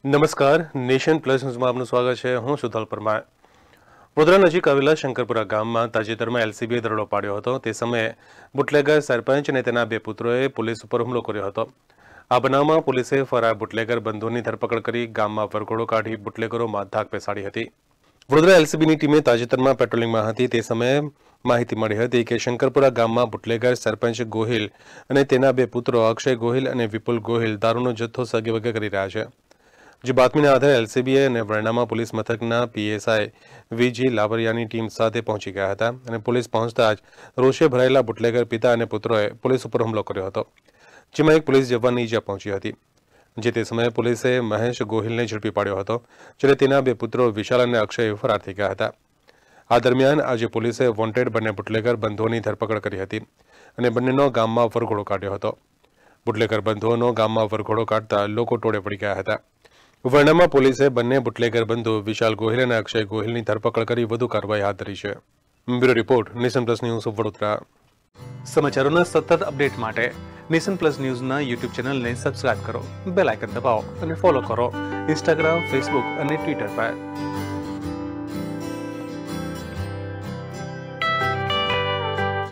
નમસ્કાર, nation plus ન્યૂઝમાં આપનું સ્વાગત છે. હું સુધલ પરમાર. વડોદરા નજીક આવેલા શંકરપુરા ગામમાં તાજેતરમાં એલસીબીએ દરોડો પાડ્યો હતો. તે સમયે બુટલેગર સરપંચ અને તેના બે પુત્રોએ પોલીસ ઉપર હુમલો કર્યો હતો. આ બનાવમાં પોલીસે ફરાર બુટલેગર બંધુઓની ધરપકડ કરી ગામમાં વરઘોડો કાઢી બુટલેગરોમાં ધાક બેસાડી હતી. વડોદરા એલસીબીની ટીમે તાજેતરમાં પેટ્રોલિંગમાં હતી. તે સમયે માહિતી મળી હતી કે શંકરપુરા ગામમાં બુટલેગર સરપંચ ગોહિલ અને તેના બે પુત્રો અક્ષય ગોહિલ અને વિપુલ ગોહિલ દારૂનો જથ્થો સગેવગે કરી રહ્યા છે. જે બાતમીના આધારે એલસીબીએ અને વરણામા પોલીસ મથકના પીએસઆઈ વીજી લાવરિયાની ટીમ સાથે પહોંચી ગયા હતા અને પોલીસ પહોંચતા જ રોષે ભરાયેલા બુટલેગર પિતા અને પુત્રોએ પોલીસ ઉપર હુમલો કર્યો હતો, જેમાં એક પોલીસ જવાનની ઈજા પહોંચી હતી. જે તે સમયે પોલીસે મહેશ ગોહિલને ઝડપી પાડ્યો હતો, જ્યારે તેના બે પુત્રો વિશાલ અને અક્ષય ફરાર થઈ ગયા હતા. આ દરમિયાન આજે પોલીસે વોન્ટેડ બંને બુટલેગર બંધુઓની ધરપકડ કરી હતી અને બંનેનો ગામમાં વરઘોડો કાઢ્યો હતો. બુટલેગર બંધુઓનો ગામમાં વરઘોડો કાઢતા લોકો ટોળે પડી ગયા હતા. વરણામા પોલીસે બંને બુટલેગર બંધુ વિશાલ ગોહિલ અને અક્ષય ગોહિલની ધરપકડ કરી વધુ કાર્યવાહી હાથ ધરી છે. Bureau report, nation plus news Vadodara. સમાચારોના સતત અપડેટ માટે નેશન પ્લસ ન્યૂઝના યુટ્યુબ ચેનલને સબસ્ક્રાઇબ કરો, બેલ આઇકન દબાવો અને ફોલો કરો ઇન્સ્ટાગ્રામ, ફેસબુક અને ટ્વિટર પર.